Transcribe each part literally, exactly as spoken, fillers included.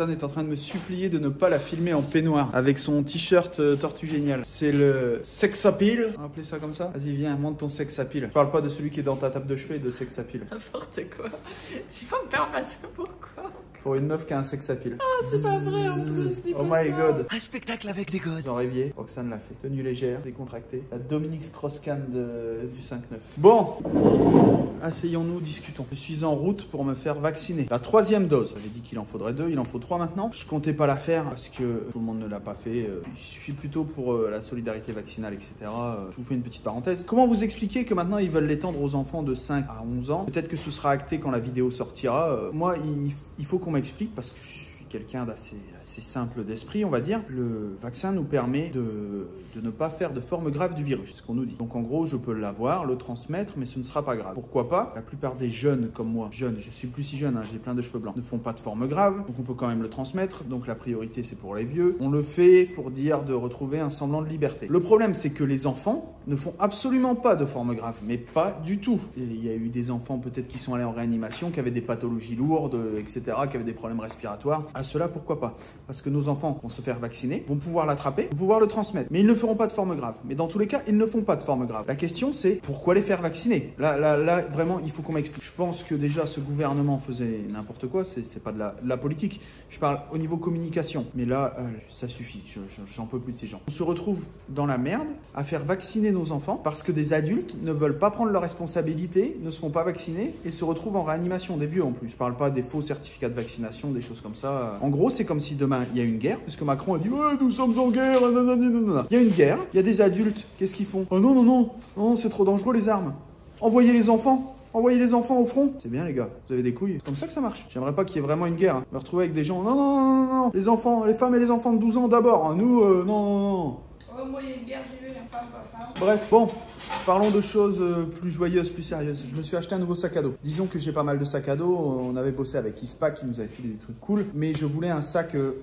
Roxane est en train de me supplier de ne pas la filmer en peignoir avec son t-shirt euh, Tortue Géniale. C'est le sex appeal, on va appeler ça comme ça. Vas-y, viens, monte ton sex appeal. Je parle pas de celui qui est dans ta table de chevet, de sex appeal. N'importe quoi. Tu vas me faire passer pourquoi? Pour une meuf qui a un sex appeal. Ah, c'est pas vrai en plus. Dis Oh pas my ça. god. Un spectacle avec des gosses. Vous en rêviez, Roxane l'a fait. Tenue légère, décontractée. La Dominique Strauss-Kahn de... du cinq neuf. Bon, asseyons-nous, discutons. Je suis en route pour me faire vacciner. La troisième dose. J'avais dit qu'il en faudrait deux, il en faut trois maintenant. Je comptais pas la faire parce que tout le monde ne l'a pas fait. Je suis plutôt pour la solidarité vaccinale, et cetera. Je vous fais une petite parenthèse. Comment vous expliquer que maintenant ils veulent l'étendre aux enfants de cinq à onze ans? Peut-être que ce sera acté quand la vidéo sortira. Moi, il, il faut qu'on m'explique parce que je suis quelqu'un d'assez assez simple d'esprit, on va dire. Le vaccin nous permet de, de ne pas faire de forme grave du virus, c'est ce qu'on nous dit. Donc en gros, je peux l'avoir, le transmettre, mais ce ne sera pas grave. Pourquoi pas? La plupart des jeunes comme moi, jeunes, je suis plus si jeune, hein, j'ai plein de cheveux blancs, ne font pas de forme grave, donc on peut quand même le transmettre. Donc la priorité, c'est pour les vieux. On le fait pour dire de retrouver un semblant de liberté. Le problème, c'est que les enfants ne font absolument pas de forme grave, mais pas du tout. Et il y a eu des enfants peut-être qui sont allés en réanimation, qui avaient des pathologies lourdes, et cetera, qui avaient des problèmes respiratoires. À cela, pourquoi pas? Parce que nos enfants vont se faire vacciner, vont pouvoir l'attraper, vont pouvoir le transmettre. Mais ils ne feront pas de forme grave. Mais dans tous les cas, ils ne font pas de forme grave. La question, c'est pourquoi les faire vacciner? Là, là, là, vraiment, il faut qu'on m'explique. Je pense que déjà, ce gouvernement faisait n'importe quoi. C'est pas de la, de la politique. Je parle au niveau communication. Mais là, euh, ça suffit. J'en peux plus de ces gens. On se retrouve dans la merde à faire vacciner nos enfants parce que des adultes ne veulent pas prendre leurs responsabilités, ne se font pas vacciner et se retrouvent en réanimation. Des vieux en plus. Je parle pas des faux certificats de vaccination, des choses comme ça. En gros, c'est comme si demain, il y a une guerre, puisque Macron a dit « Ouais, nous sommes en guerre, nanana. » Il y a une guerre, il y a des adultes. Qu'est-ce qu'ils font? « Oh non, non, non, non, c'est trop dangereux les armes. Envoyez les enfants. Envoyez les enfants au front. » C'est bien les gars, vous avez des couilles. C'est comme ça que ça marche. J'aimerais pas qu'il y ait vraiment une guerre. Hein. Me retrouver avec des gens « Non, non, non, non, non. Les enfants, les femmes et les enfants de douze ans d'abord. Hein. Nous, euh, non, non, non. » Oh, moi, il y a une guerre, j'y vais, femme, femme. Bref, bon. Parlons de choses plus joyeuses, plus sérieuses. Je me suis acheté un nouveau sac à dos. Disons que j'ai pas mal de sacs à dos. On avait bossé avec Ispac qui nous avait filé des trucs cool. Mais je voulais un sac euh,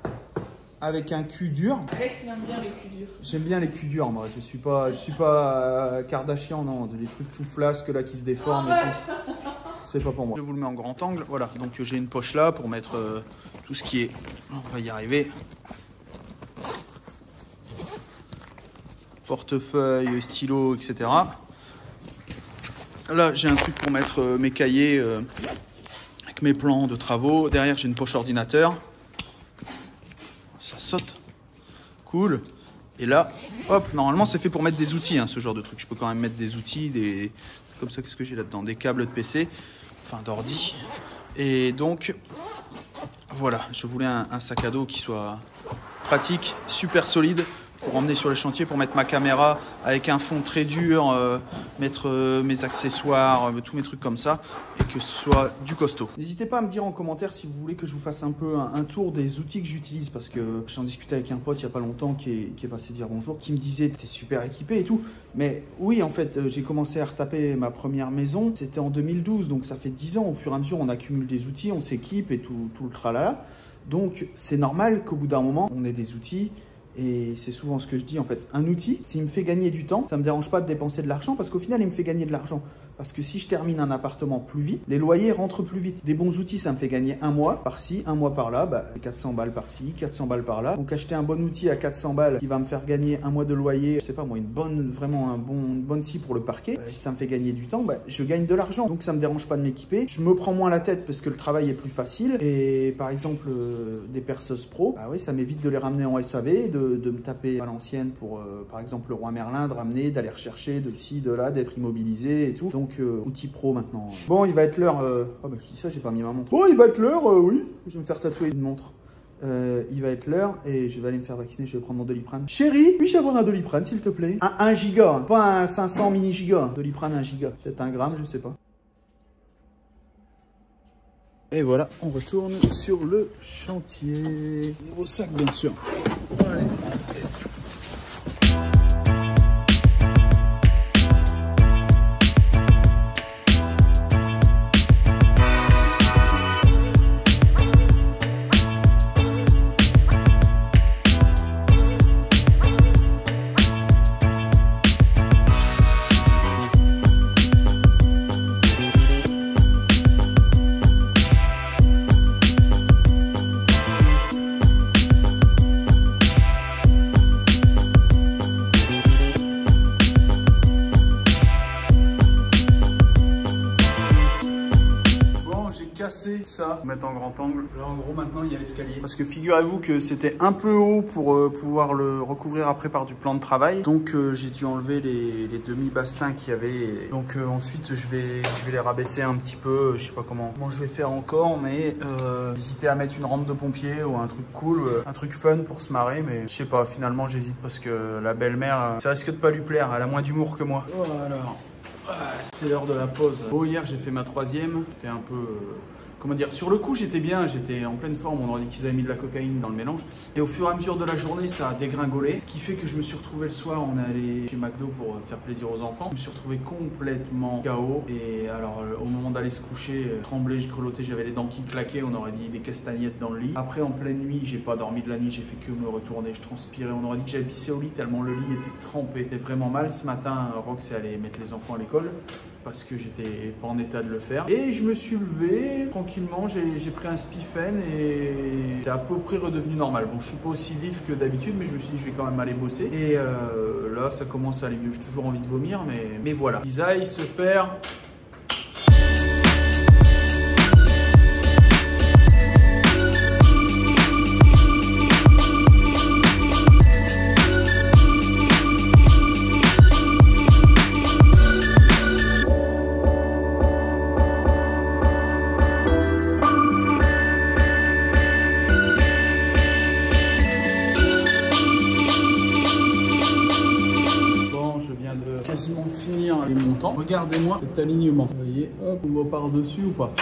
avec un cul dur. Alex, il aime bien les culs durs. J'aime bien les culs durs, moi. Je suis pas, je suis pas euh, Kardashian, non. De les trucs tout flasques là qui se déforment. Oh, c'est pas pour moi. Je vous le mets en grand angle. Voilà. Donc j'ai une poche là pour mettre euh, tout ce qui est. On va y arriver. Portefeuille, stylo, et cetera. Là, j'ai un truc pour mettre euh, mes cahiers euh, avec mes plans de travaux. Derrière, j'ai une poche ordinateur. Ça saute. Cool. Et là, hop, normalement, c'est fait pour mettre des outils, hein, ce genre de truc. Je peux quand même mettre des outils, des... Comme ça, qu'est-ce que j'ai là-dedans? Des câbles de P C, enfin d'ordi. Et donc, voilà, je voulais un, un sac à dos qui soit pratique, super solide, pour emmener sur les chantiers, pour mettre ma caméra avec un fond très dur, euh, mettre euh, mes accessoires, euh, tous mes trucs comme ça, et que ce soit du costaud. N'hésitez pas à me dire en commentaire si vous voulez que je vous fasse un peu un, un tour des outils que j'utilise, parce que j'en discutais avec un pote il n'y a pas longtemps qui est, qui est passé dire bonjour, qui me disait t'es super équipé et tout. Mais oui, en fait, euh, j'ai commencé à retaper ma première maison, c'était en deux mille douze, donc ça fait dix ans. Au fur et à mesure, on accumule des outils, on s'équipe et tout, tout le tralala. Donc c'est normal qu'au bout d'un moment, on ait des outils. Et c'est souvent ce que je dis en fait. Un outil, s'il me fait gagner du temps, ça ne me dérange pas de dépenser de l'argent parce qu'au final, il me fait gagner de l'argent. Parce que si je termine un appartement plus vite, les loyers rentrent plus vite. Des bons outils, ça me fait gagner un mois par-ci, un mois par-là, bah, quatre cents balles par-ci, quatre cents balles par-là. Donc acheter un bon outil à quatre cents balles qui va me faire gagner un mois de loyer, je sais pas moi, une bonne, vraiment un bon, une bonne scie pour le parquet, bah, si ça me fait gagner du temps, bah, je gagne de l'argent. Donc ça me dérange pas de m'équiper. Je me prends moins la tête parce que le travail est plus facile. Et par exemple, euh, des perceuses pro, bah oui, ça m'évite de les ramener en S A V, de, de me taper à l'ancienne pour, euh, par exemple, le Roi Merlin, de ramener, d'aller rechercher de ci, de là, d'être immobilisé et tout. Donc, euh, outil pro maintenant. Bon, il va être l'heure. Euh... Oh, bah, je dis ça, j'ai pas mis ma montre. Bon, il va être l'heure, euh, oui. Je vais me faire tatouer une montre. Euh, il va être l'heure et je vais aller me faire vacciner. Je vais prendre mon Doliprane. Chérie, puis-je avoir un Doliprane, s'il te plaît? Un un giga, hein. Pas un cinq cents mini giga. Doliprane un giga. Peut-être un gramme, je sais pas. Et voilà, on retourne sur le chantier. Nouveau sac, bien sûr. Allez. monter ça, mettre en grand angle. Là en gros maintenant il y a l'escalier. Parce que figurez-vous que c'était un peu haut pour euh, pouvoir le recouvrir après par du plan de travail. Donc euh, j'ai dû enlever les, les demi-bastins qu'il y avait. Donc euh, ensuite je vais, je vais les rabaisser un petit peu. Je sais pas comment, comment je vais faire encore, mais euh, j'hésitais à mettre une rampe de pompier ou un truc cool, euh, un truc fun pour se marrer. Mais je sais pas, finalement j'hésite parce que la belle-mère, euh, ça risque de pas lui plaire. Elle a moins d'humour que moi. Voilà. C'est l'heure de la pause. Bon, hier j'ai fait ma troisième. J'étais un peu... Euh, comment dire, sur le coup j'étais bien, j'étais en pleine forme. On aurait dit qu'ils avaient mis de la cocaïne dans le mélange. Et au fur et à mesure de la journée, ça a dégringolé. Ce qui fait que je me suis retrouvé le soir, on est allé chez McDo pour faire plaisir aux enfants. Je me suis retrouvé complètement K O. Et alors, au moment d'aller se coucher, je tremblais, je grelottais, j'avais les dents qui claquaient. On aurait dit des castagnettes dans le lit. Après, en pleine nuit, j'ai pas dormi de la nuit, j'ai fait que me retourner, je transpirais. On aurait dit que j'avais pissé au lit tellement le lit était trempé. C'était vraiment mal. Ce matin, Rox est allé mettre les enfants à l'école parce que j'étais pas en état de le faire. Et je me suis levé tranquillement, j'ai pris un spiffen et c'est à peu près redevenu normal. Bon, je suis pas aussi vif que d'habitude, mais je me suis dit je vais quand même aller bosser. Et euh, là, ça commence à aller mieux. J'ai toujours envie de vomir, mais, mais voilà. Ils aillent se faire... quasiment finir les montants. Regardez-moi cet alignement. Vous voyez, hop, on va par-dessus ou pas?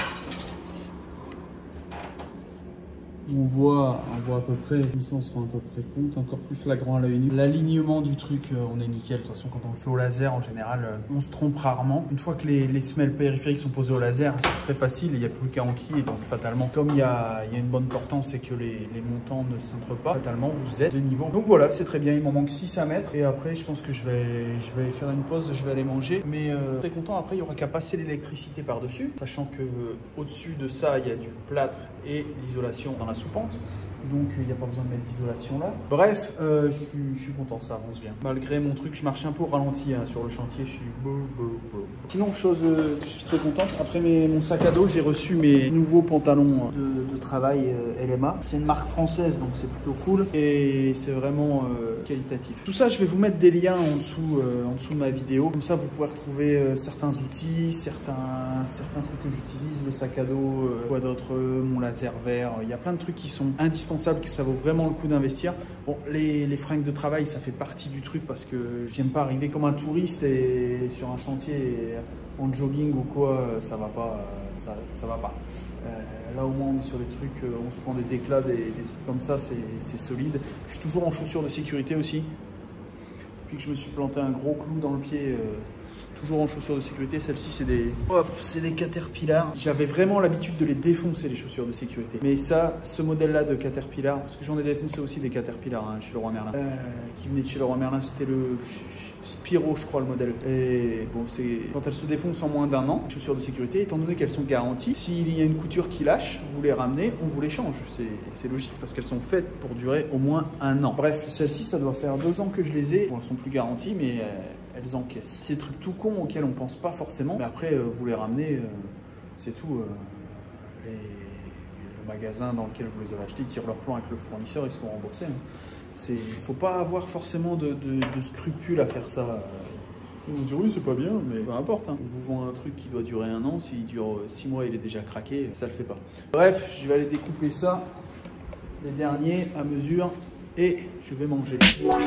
On voit, on voit à peu près, comme ça on se rend à peu près compte, encore plus flagrant à l'œil nu. L'alignement du truc, euh, on est nickel. De toute façon, quand on le fait au laser, en général, euh, on se trompe rarement. Une fois que les, les semelles périphériques sont posées au laser, c'est très facile, il n'y a plus qu'à enquiller. Donc fatalement, comme il y a, il y a une bonne portance et que les, les montants ne cintrent pas, fatalement, vous êtes de niveau. Donc voilà, c'est très bien, il m'en manque six à mettre. Et après, je pense que je vais, je vais faire une pause, je vais aller manger. Mais euh, très content, après, il n'y aura qu'à passer l'électricité par-dessus. Sachant que euh, au-dessus de ça, il y a du plâtre et l'isolation dans la soupente, donc il euh, n'y a pas besoin de mettre d'isolation là. Bref, euh, je, suis, je suis content, ça avance bien. Malgré mon truc, je marche un peu au ralenti hein, sur le chantier, je suis beau, beau, beau. Sinon, chose euh, que je suis très contente, après mes, mon sac à dos, j'ai reçu mes nouveaux pantalons de, de travail euh, L M A. C'est une marque française, donc c'est plutôt cool et c'est vraiment euh, qualitatif. Tout ça, je vais vous mettre des liens en dessous, euh, en dessous de ma vidéo. Comme ça, vous pourrez retrouver euh, certains outils, certains, certains trucs que j'utilise, le sac à dos, euh, quoi d'autre, euh, mon laser vert. Il y a plein de trucs qui sont indispensables, que ça vaut vraiment le coup d'investir. Bon, les, les fringues de travail, ça fait partie du truc parce que j'aime pas arriver comme un touriste et sur un chantier et en jogging ou quoi, ça va pas, ça, ça va pas. Euh, là au moins on est sur des trucs, on se prend des éclats, des, des trucs comme ça, c'est solide. Je suis toujours en chaussures de sécurité aussi. Depuis que je me suis planté un gros clou dans le pied, euh, toujours en chaussures de sécurité. Celle-ci, c'est des, hop, c'est des Caterpillar. J'avais vraiment l'habitude de les défoncer, les chaussures de sécurité. Mais ça, ce modèle-là de Caterpillar, parce que j'en ai défoncé aussi des Caterpillar hein, chez Leroy Merlin, euh, qui venait de chez Leroy Merlin, c'était le Spiro, je crois, le modèle. Et bon, c'est quand elles se défoncent en moins d'un an, les chaussures de sécurité, étant donné qu'elles sont garanties, s'il y a une couture qui lâche, vous les ramenez, on vous les change. C'est logique parce qu'elles sont faites pour durer au moins un an. Bref, celle-ci, ça doit faire deux ans que je les ai. Bon, elles sont plus garanties, mais euh, elles encaissent. C'est des trucs tout cons auxquels on pense pas forcément, mais après, euh, vous les ramenez, euh, c'est tout. Euh, les... Le magasin dans lequel vous les avez achetés, ils tirent leur plan avec le fournisseur, ils se font rembourser. Hein. Il ne faut pas avoir forcément de, de, de scrupules à faire ça. Ils vont dire oui, c'est pas bien, mais peu importe. Hein. On vous vend un truc qui doit durer un an, s'il dure six mois, il est déjà craqué, ça le fait pas. Bref, je vais aller découper ça, les derniers à mesure, et je vais manger.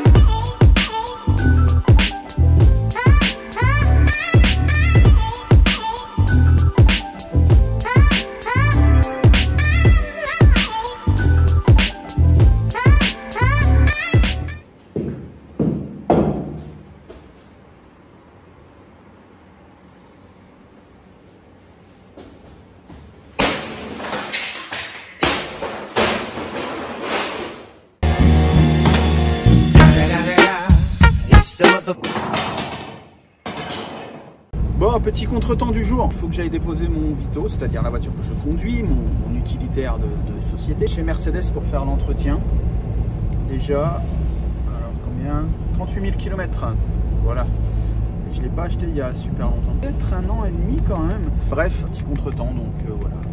Bon, petit contretemps du jour, il faut que j'aille déposer mon Vito, c'est-à-dire la voiture que je conduis, mon, mon utilitaire de, de société, chez Mercedes pour faire l'entretien. Déjà, alors combien? trente-huit mille kilomètres, voilà. Je ne l'ai pas acheté il y a super longtemps. Peut-être un an et demi quand même. Bref, petit contretemps, donc euh, voilà.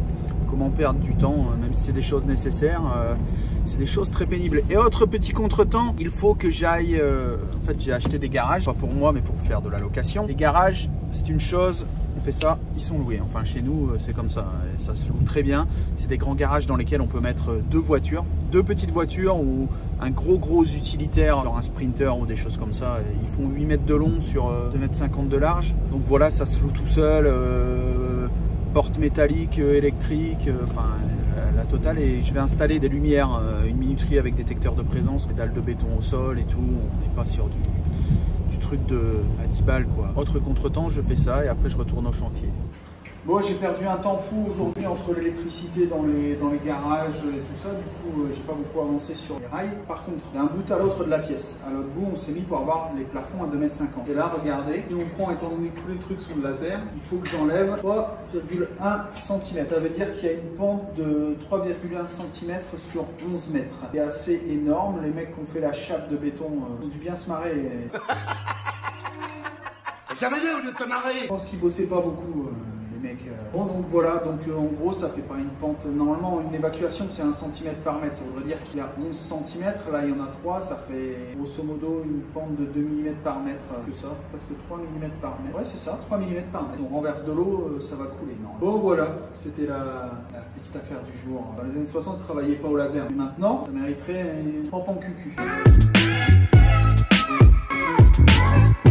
comment perdre du temps, même si c'est des choses nécessaires, euh, c'est des choses très pénibles. Et autre petit contretemps, il faut que j'aille, euh, en fait j'ai acheté des garages, pas pour moi mais pour faire de la location. Les garages, c'est une chose, on fait ça, ils sont loués. Enfin chez nous c'est comme ça, et ça se loue très bien. C'est des grands garages dans lesquels on peut mettre deux voitures, deux petites voitures ou un gros gros utilitaire, genre un Sprinter ou des choses comme ça. Ils font huit mètres de long sur deux mètres cinquante de large. Donc voilà, ça se loue tout seul. Euh, porte métallique, euh, électrique, euh, enfin euh, la totale. Et je vais installer des lumières, euh, une minuterie avec détecteur de présence, des dalles de béton au sol et tout. On n'est pas sur du, du truc de à dix balles quoi. Autre contretemps, je fais ça et après je retourne au chantier. Bon, j'ai perdu un temps fou aujourd'hui entre l'électricité dans les, dans les garages et tout ça. Du coup, euh, j'ai pas beaucoup avancé sur les rails. Par contre, d'un bout à l'autre de la pièce, à l'autre bout, on s'est mis pour avoir les plafonds à deux mètres cinquante. Et là, regardez, si on prend, étant donné que tous les trucs sont de laser, il faut que j'enlève trois virgule un centimètres. Ça veut dire qu'il y a une pente de trois virgule un centimètres sur onze mètres. C'est assez énorme. Les mecs qui ont fait la chape de béton euh, ont dû bien se marrer. Et... Ça veut dire au lieu de te marrer. Je pense qu'ils bossaient pas beaucoup. Euh... Mec, euh... Bon donc voilà, donc euh, en gros ça fait pas une pente, normalement une évacuation c'est un centimètre par mètre, ça voudrait dire qu'il y a onze centimètres, là il y en a trois, ça fait grosso modo une pente de deux millimètres par mètre, que ça, presque trois millimètres par mètre, ouais c'est ça, trois millimètres par mètre, on renverse de l'eau, euh, ça va couler, non. Bon voilà, c'était la, la petite affaire du jour. Dans les années soixante, je travaillais pas au laser, mais maintenant ça mériterait une pompe en cucu.